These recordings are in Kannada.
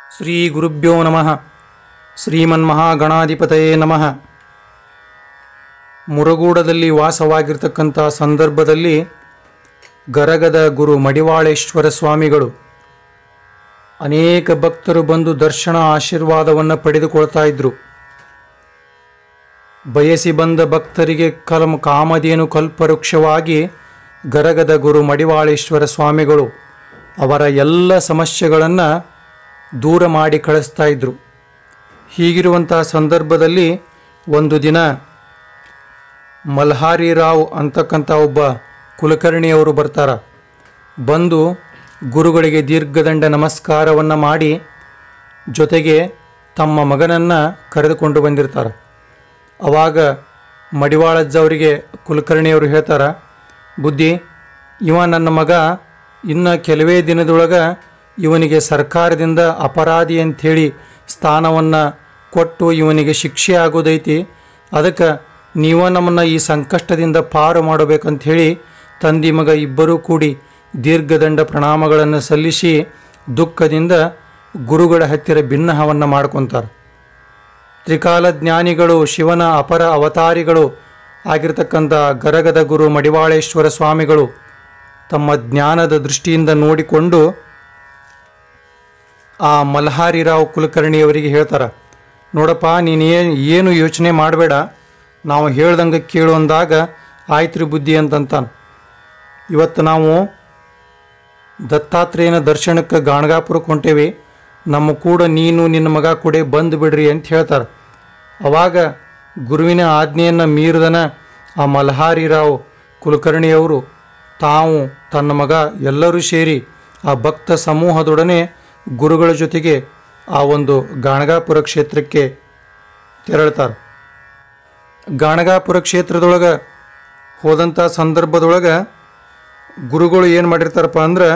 ಶ್ರೀ ಗುರುಭ್ಯೋ ನಮಃ. ಶ್ರೀಮನ್ಮಹಾಗಣಾಧಿಪತಯೇ ನಮಃ. ಮುರಗೂಡದಲ್ಲಿ ವಾಸವಾಗಿರ್ತಕ್ಕಂಥ ಸಂದರ್ಭದಲ್ಲಿ ಗರಗದ ಗುರು ಮಡಿವಾಳೇಶ್ವರ ಸ್ವಾಮಿಗಳು ಅನೇಕ ಭಕ್ತರು ಬಂದು ದರ್ಶನ ಆಶೀರ್ವಾದವನ್ನು ಪಡೆದುಕೊಳ್ತಾ ಇದ್ದರು. ಬಯಸಿ ಬಂದ ಭಕ್ತರಿಗೆ ಕಾಮಧೇನು ಕಲ್ಪವೃಕ್ಷವಾಗಿ ಗರಗದ ಗುರು ಮಡಿವಾಳೇಶ್ವರ ಸ್ವಾಮಿಗಳು ಅವರ ಎಲ್ಲ ಸಮಸ್ಯೆಗಳನ್ನು ದೂರ ಮಾಡಿ ಕಳಿಸ್ತಾ ಇದ್ದರು. ಹೀಗಿರುವಂಥ ಸಂದರ್ಭದಲ್ಲಿ ಒಂದು ದಿನ ಮಲ್ಹಾರಿ ರಾವ್ ಅಂತಕ್ಕಂಥ ಒಬ್ಬ ಕುಲಕರ್ಣಿಯವರು ಬರ್ತಾರೆ. ಬಂದು ಗುರುಗಳಿಗೆ ದೀರ್ಘದಂಡ ನಮಸ್ಕಾರವನ್ನು ಮಾಡಿ ಜೊತೆಗೆ ತಮ್ಮ ಮಗನನ್ನು ಕರೆದುಕೊಂಡು ಬಂದಿರ್ತಾರೆ. ಆವಾಗ ಮಡಿವಾಳಜ್ಜವರಿಗೆ ಕುಲಕರ್ಣಿಯವರು ಹೇಳ್ತಾರೆ, ಬುದ್ಧಿ, ಇವ ನನ್ನ ಮಗ ಇನ್ನು ಕೆಲವೇ ದಿನದೊಳಗೆ ಇವನಿಗೆ ಸರ್ಕಾರದಿಂದ ಅಪರಾಧಿ ಅಂಥೇಳಿ ಸ್ಥಾನವನ್ನು ಕೊಟ್ಟು ಇವನಿಗೆ ಶಿಕ್ಷೆ ಆಗೋದೈತಿ. ಅದಕ್ಕೆ ನೀವು ನಮ್ಮನ್ನು ಈ ಸಂಕಷ್ಟದಿಂದ ಪಾರು ಮಾಡಬೇಕಂಥೇಳಿ ತಂದೆ ಮಗ ಇಬ್ಬರೂ ಕೂಡಿ ದೀರ್ಘದಂಡ ಪ್ರಣಾಮಗಳನ್ನು ಸಲ್ಲಿಸಿ ದುಃಖದಿಂದ ಗುರುಗಳ ಹತ್ತಿರ ಭಿನ್ನಹವನ್ನು ಮಾಡ್ಕೊತಾರೆ. ತ್ರಿಕಾಲ ಜ್ಞಾನಿಗಳು, ಶಿವನ ಅಪರ ಅವತಾರಿಗಳು ಆಗಿರ್ತಕ್ಕಂಥ ಗರಗದ ಗುರು ಮಡಿವಾಳೇಶ್ವರ ಸ್ವಾಮಿಗಳು ತಮ್ಮ ಜ್ಞಾನದ ದೃಷ್ಟಿಯಿಂದ ನೋಡಿಕೊಂಡು ಆ ಮಲ್ಹಾರಿ ರಾವ್ ಕುಲಕರ್ಣಿಯವರಿಗೆ ಹೇಳ್ತಾರೆ, ನೋಡಪ್ಪ, ನೀನು ಏನು ಯೋಚನೆ ಮಾಡಬೇಡ, ನಾವು ಹೇಳ್ದಂಗೆ ಕೇಳು ಅಂದಾಗ ಆಯ್ತು ಬುದ್ಧಿ ಅಂತಂತಾನೆ. ಇವತ್ತು ನಾವು ದತ್ತಾತ್ರೇಯನ ದರ್ಶನಕ್ಕೆ ಗಾಣಗಾಪುರಕ್ಕೆ ಹೊಂಟೇವಿ, ನಮ್ಮ ಕೂಡ ನೀನು ನಿನ್ನ ಮಗ ಕೂಡ ಬಂದು ಬಿಡ್ರಿ ಅಂತ ಹೇಳ್ತಾರೆ. ಆವಾಗ ಗುರುವಿನ ಆಜ್ಞೆಯನ್ನು ಮೀರಿದನ ಆ ಮಲ್ಹಾರಿ ರಾವ್ ಕುಲಕರ್ಣಿಯವರು ತಾವು ತನ್ನ ಮಗ ಎಲ್ಲರೂ ಸೇರಿ ಆ ಭಕ್ತ ಸಮೂಹದೊಡನೆ ಗುರುಗಳ ಜೊತೆಗೆ ಆ ಒಂದು ಗಾಣಗಾಪುರ ಕ್ಷೇತ್ರಕ್ಕೆ ತೆರಳ್ತಾರೆ. ಗಾಣಗಾಪುರ ಕ್ಷೇತ್ರದೊಳಗೆ ಹೋದಂಥ ಸಂದರ್ಭದೊಳಗೆ ಗುರುಗಳು ಏನು ಮಾಡಿರ್ತಾರಪ್ಪ ಅಂದ್ರೆ,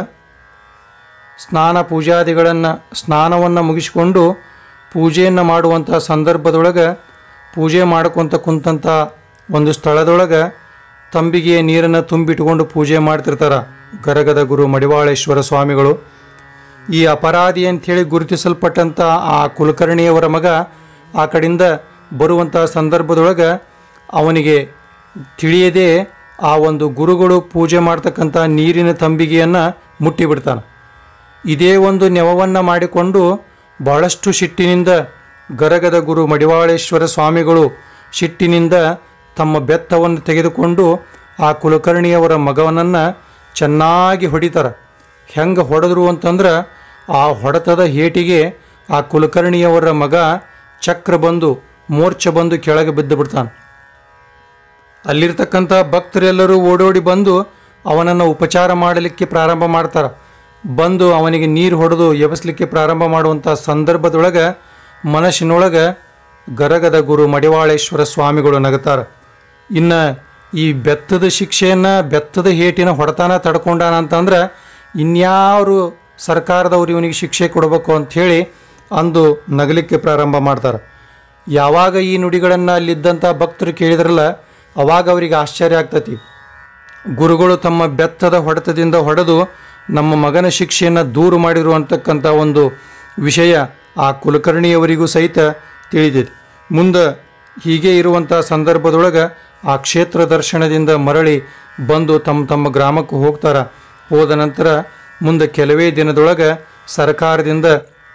ಸ್ನಾನವನ್ನು ಮುಗಿಸಿಕೊಂಡು ಪೂಜೆಯನ್ನು ಮಾಡುವಂಥ ಸಂದರ್ಭದೊಳಗೆ ಪೂಜೆ ಮಾಡ್ಕೊತ ಕುಂತಂಥ ಒಂದು ಸ್ಥಳದೊಳಗೆ ತಂಬಿಗೆಯ ನೀರನ್ನು ತುಂಬಿಟ್ಕೊಂಡು ಪೂಜೆ ಮಾಡ್ತಿರ್ತಾರೆ ಗರಗದ ಗುರು ಮಡಿವಾಳೇಶ್ವರ ಸ್ವಾಮಿಗಳು. ಈ ಅಪರಾಧಿ ಅಂಥೇಳಿ ಗುರುತಿಸಲ್ಪಟ್ಟಂಥ ಆ ಕುಲಕರ್ಣಿಯವರ ಮಗ ಆ ಕಡೆಯಿಂದ ಬರುವಂಥ ಸಂದರ್ಭದೊಳಗೆ ಅವನಿಗೆ ತಿಳಿಯದೇ ಆ ಒಂದು ಗುರುಗಳು ಪೂಜೆ ಮಾಡ್ತಕ್ಕಂಥ ನೀರಿನ ತಂಬಿಗೆಯನ್ನು ಮುಟ್ಟಿಬಿಡ್ತಾನೆ. ಇದೇ ಒಂದು ನೆವವನ್ನು ಮಾಡಿಕೊಂಡು ಬಹಳಷ್ಟು ಸಿಟ್ಟಿನಿಂದ ಗರಗದ ಗುರು ಮಡಿವಾಳೇಶ್ವರ ಸ್ವಾಮಿಗಳು ಸಿಟ್ಟಿನಿಂದ ತಮ್ಮ ಬೆತ್ತವನ್ನು ತೆಗೆದುಕೊಂಡು ಆ ಕುಲಕರ್ಣಿಯವರ ಮಗನನ್ನು ಚೆನ್ನಾಗಿ ಹೊಡಿತಾರೆ. ಹೆಂಗೆ ಹೊಡೆದ್ರು ಅಂತಂದ್ರೆ, ಆ ಹೊಡೆತದ ಹೇಟಿಗೆ ಆ ಕುಲಕರ್ಣಿಯವರ ಮಗ ಚಕ್ರ ಬಂದು ಮೋರ್ಚೆ ಬಂದು ಕೆಳಗೆ ಬಿದ್ದು ಬಿಡ್ತಾನೆ. ಅಲ್ಲಿರ್ತಕ್ಕಂಥ ಭಕ್ತರೆಲ್ಲರೂ ಓಡೋಡಿ ಬಂದು ಅವನನ್ನು ಉಪಚಾರ ಮಾಡಲಿಕ್ಕೆ ಪ್ರಾರಂಭ ಮಾಡ್ತಾರೆ. ಬಂದು ಅವನಿಗೆ ನೀರು ಹೊಡೆದು ಎಬಸಲಿಕ್ಕೆ ಪ್ರಾರಂಭ ಮಾಡುವಂಥ ಸಂದರ್ಭದೊಳಗೆ ಮನಸ್ಸಿನೊಳಗೆ ಗರಗದ ಗುರು ಮಡಿವಾಳೇಶ್ವರ ಸ್ವಾಮಿಗಳು ನಗುತ್ತಾರೆ. ಇನ್ನು ಈ ಬೆತ್ತದ ಶಿಕ್ಷೆಯನ್ನು, ಬೆತ್ತದ ಹೇಟಿನ ಹೊಡೆತಾನ ತಡ್ಕೊಂಡಾನ ಅಂತಂದ್ರೆ ಇನ್ಯಾರು ಸರ್ಕಾರದವ್ರು ಇವನಿಗೆ ಶಿಕ್ಷೆ ಕೊಡಬೇಕು ಅಂಥೇಳಿ ಅಂದು ನಗಲಿಕ್ಕೆ ಪ್ರಾರಂಭ ಮಾಡ್ತಾರೆ. ಯಾವಾಗ ಈ ನುಡಿಗಳನ್ನು ಅಲ್ಲಿದ್ದಂಥ ಭಕ್ತರು ಕೇಳಿದ್ರಲ್ಲ, ಅವಾಗ ಅವರಿಗೆ ಆಶ್ಚರ್ಯ ಆಗ್ತತಿ. ಗುರುಗಳು ತಮ್ಮ ಬೆತ್ತದ ಹೊಡೆತದಿಂದ ಹೊಡೆದು ನಮ್ಮ ಮಗನ ಶಿಕ್ಷೆಯನ್ನು ದೂರು ಮಾಡಿರು ಅಂತಕ್ಕಂಥ ಒಂದು ವಿಷಯ ಆ ಕುಲಕರ್ಣಿಯವರಿಗೂ ಸಹಿತ ತಿಳಿದಿದೆ. ಮುಂದೆ ಹೀಗೆ ಇರುವಂಥ ಸಂದರ್ಭದೊಳಗೆ ಆ ಕ್ಷೇತ್ರ ದರ್ಶನದಿಂದ ಮರಳಿ ಬಂದು ತಮ್ಮ ಗ್ರಾಮಕ್ಕೆ ಹೋಗ್ತಾರೆ. ಹೋದ ನಂತರ ಮುಂದೆ ಕೆಲವೇ ದಿನದೊಳಗೆ ಸರ್ಕಾರದಿಂದ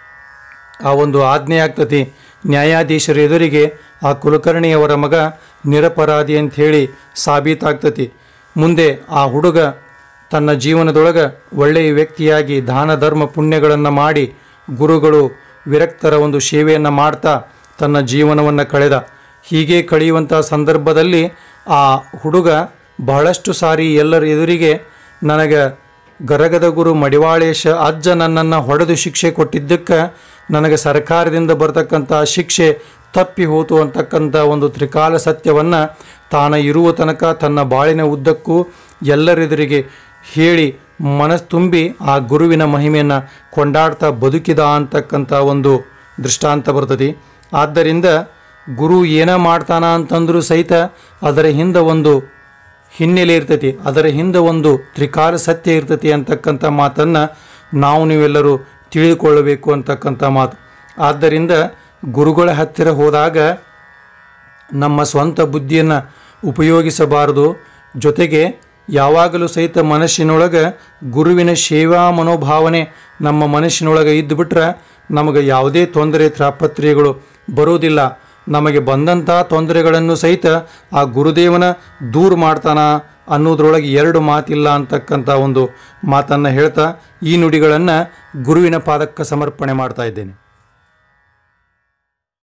ಆ ಒಂದು ಆಜ್ಞೆ ಆಗ್ತತಿ. ನ್ಯಾಯಾಧೀಶರ ಎದುರಿಗೆ ಆ ಕುಲಕರ್ಣಿಯವರ ಮಗ ನಿರಪರಾಧಿ ಅಂಥೇಳಿ ಸಾಬೀತಾಗ್ತತಿ. ಮುಂದೆ ಆ ಹುಡುಗ ತನ್ನ ಜೀವನದೊಳಗೆ ಒಳ್ಳೆಯ ವ್ಯಕ್ತಿಯಾಗಿ ದಾನ ಧರ್ಮ ಪುಣ್ಯಗಳನ್ನು ಮಾಡಿ ಗುರುಗಳು ವಿರಕ್ತರ ಒಂದು ಸೇವೆಯನ್ನು ಮಾಡ್ತಾ ತನ್ನ ಜೀವನವನ್ನು ಕಳೆದ. ಹೀಗೆ ಕಳೆಯುವಂಥ ಸಂದರ್ಭದಲ್ಲಿ ಆ ಹುಡುಗ ಬಹಳಷ್ಟು ಸಾರಿ ಎಲ್ಲರ ಎದುರಿಗೆ, ನನಗೆ ಗರಗದ ಗುರು ಮಡಿವಾಳೇಶ ಅಜ್ಜ ನನ್ನನ್ನು ಹೊಡೆದು ಶಿಕ್ಷೆ ಕೊಟ್ಟಿದ್ದಕ್ಕೆ ನನಗೆ ಸರ್ಕಾರದಿಂದ ಬರ್ತಕ್ಕಂಥ ಶಿಕ್ಷೆ ತಪ್ಪಿ ಹೋತು ಅಂತಕ್ಕಂಥ ಒಂದು ತ್ರಿಕಾಲ ಸತ್ಯವನ್ನು ತಾನು ಇರುವ ತನಕ ತನ್ನ ಬಾಳಿನ ಉದ್ದಕ್ಕೂ ಎಲ್ಲರೆದುರಿಗೆ ಹೇಳಿ ಮನಸ್ಸು ತುಂಬಿ ಆ ಗುರುವಿನ ಮಹಿಮೆಯನ್ನು ಕೊಂಡಾಡ್ತಾ ಬದುಕಿದ ಅಂತಕ್ಕಂಥ ಒಂದು ದೃಷ್ಟಾಂತ ಬರ್ತದೆ. ಆದ್ದರಿಂದ ಗುರು ಏನ ಮಾಡ್ತಾನ ಅಂತಂದರೂ ಸಹಿತ ಅದರ ಹಿಂದೆ ಒಂದು ಹಿನ್ನೆಲೆ ಇರ್ತೈತಿ, ಅದರ ಹಿಂದೆ ಒಂದು ತ್ರಿಕಾಲ ಸತ್ಯ ಇರ್ತೈತಿ ಅಂತಕ್ಕಂಥ ಮಾತನ್ನು ನಾವು ನೀವೆಲ್ಲರೂ ತಿಳಿದುಕೊಳ್ಳಬೇಕು ಅಂತಕ್ಕಂಥ ಮಾತು. ಆದ್ದರಿಂದ ಗುರುಗಳ ಹತ್ತಿರ ಹೋದಾಗ ನಮ್ಮ ಸ್ವಂತ ಬುದ್ಧಿಯನ್ನು ಉಪಯೋಗಿಸಬಾರದು. ಜೊತೆಗೆ ಯಾವಾಗಲೂ ಸಹಿತ ಮನಸ್ಸಿನೊಳಗೆ ಗುರುವಿನ ಸೇವಾ ಮನೋಭಾವನೆ ನಮ್ಮ ಮನಸ್ಸಿನೊಳಗೆ ಇದ್ದುಬಿಟ್ರೆ ನಮಗೆ ಯಾವುದೇ ತೊಂದರೆ ತಾಪತ್ರೆಗಳು ಬರೋದಿಲ್ಲ. ನಮಗೆ ಬಂದಂಥ ತೊಂದರೆಗಳನ್ನು ಸಹಿತ ಆ ಗುರುದೇವನ ದೂರ ಮಾಡ್ತಾನ ಅನ್ನೋದ್ರೊಳಗೆ ಎರಡು ಮಾತಿಲ್ಲ ಅಂತಕ್ಕಂಥ ಒಂದು ಮಾತನ್ನು ಹೇಳ್ತಾ ಈ ನುಡಿಗಳನ್ನು ಗುರುವಿನ ಪಾದಕ್ಕೆ ಸಮರ್ಪಣೆ ಮಾಡ್ತಾ ಇದ್ದೇನೆ.